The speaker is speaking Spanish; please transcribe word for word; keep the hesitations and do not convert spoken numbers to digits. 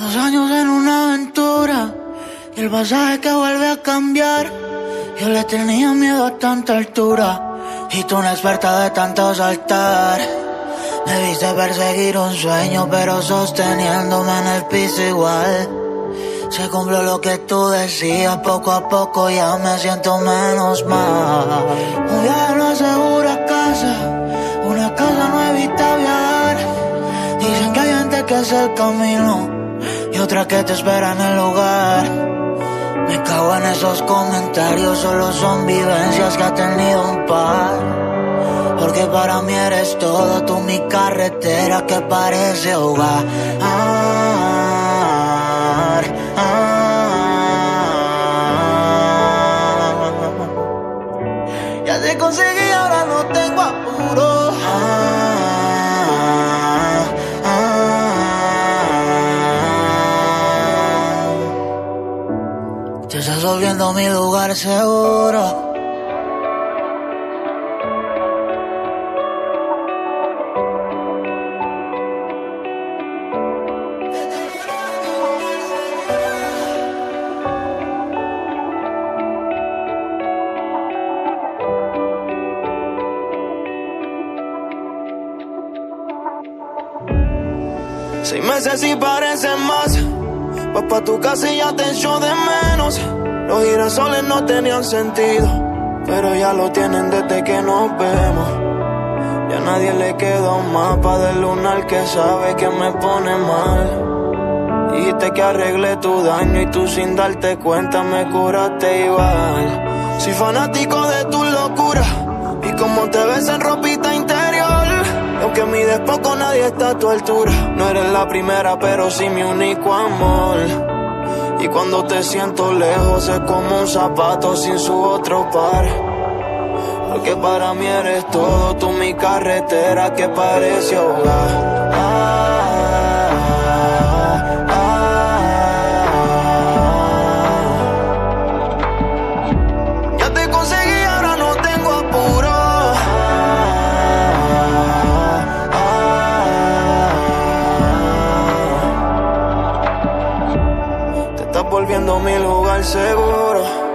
Dos años en una aventura y el pasaje que vuelve a cambiar. Yo le tenía miedo a tanta altura y tú una experta de tanto saltar. Me viste perseguir un sueño pero sosteniéndome en el piso igual. Se cumplió lo que tú decías, poco a poco ya me siento menos mal. Un viaje no asegura casa, una casa no evita viajar. Dicen que hay gente que hace el camino y otra que te espera en el lugar. Me cago en esos comentarios, solo son vivencias que ha tenido un par. Porque para mí eres todo, tú mi carretera que parece hogar. Ah, ah, ya te conseguí, ahora no tengo apuro. Ah, ah, te estás volviendo mi lugar seguro. Seis meses y parecen más. Vas pa' tu casa y ya te echo de menos. Los girasoles no tenían sentido, pero ya lo tienen desde que nos vemos. Ya a nadie le queda un mapa del lunar que sabe que me pone mal. Dijiste que arreglé tu daño y tú sin darte cuenta me curaste igual. Soy fanático de tu locura y como te ves en ropita interior. Aunque mides poco, nadie está a tu altura. No eres la primera, pero sí mi único amor. Y cuando te siento lejos es como un zapato sin su otro par. Porque para mí eres todo, tú mi carretera que parece hogar. Ah, ah, ah. Ya te conseguí, ahora no tengo apuro. Volviendo a mi lugar seguro.